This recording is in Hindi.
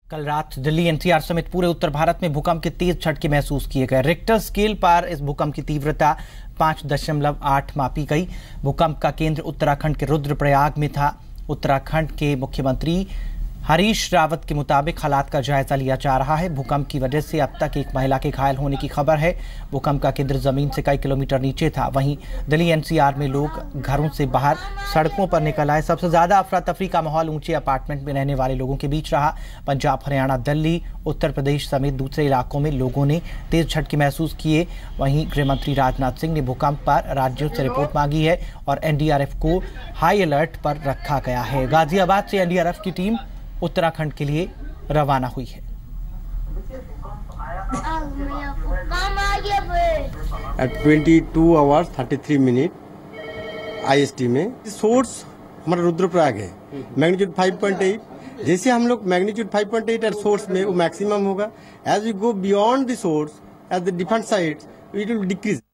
कल रात दिल्ली एनसीआर समेत पूरे उत्तर भारत में भूकंप के तेज झटके महसूस किए गए। रिक्टर स्केल पर इस भूकंप की तीव्रता 5.8 मापी गई। भूकंप का केंद्र उत्तराखंड के रुद्रप्रयाग में था। उत्तराखंड के मुख्यमंत्री हरीश रावत के मुताबिक हालात का जायजा लिया जा रहा है। भूकंप की वजह से अब तक एक महिला के घायल होने की खबर है। भूकंप का केंद्र जमीन से कई किलोमीटर नीचे था। वहीं दिल्ली एनसीआर में लोग घरों से बाहर सड़कों पर निकल आए। सबसे ज्यादा अफरा तफरी का माहौल ऊंचे अपार्टमेंट में रहने वाले लोगों के बीच रहा। पंजाब, हरियाणा, दिल्ली, उत्तर प्रदेश समेत दूसरे इलाकों में लोगों ने तेज झटके महसूस किए। वहीं गृह मंत्री राजनाथ सिंह ने भूकंप पर राज्यों से रिपोर्ट मांगी है और एनडीआरएफ को हाई अलर्ट पर रखा गया है। गाजियाबाद से एनडीआरएफ की टीम उत्तराखंड के लिए रवाना हुई है। At 22 hours 33 मिनट IST में सोर्स हमारा रुद्रप्रयाग है, मैग्नीट्यूड 5.8। जैसे हम लोग मैग्नीट्यूड 5.8 एट सोर्स में वो मैक्सिमम होगा। As we go beyond the source at the different sides it will decrease.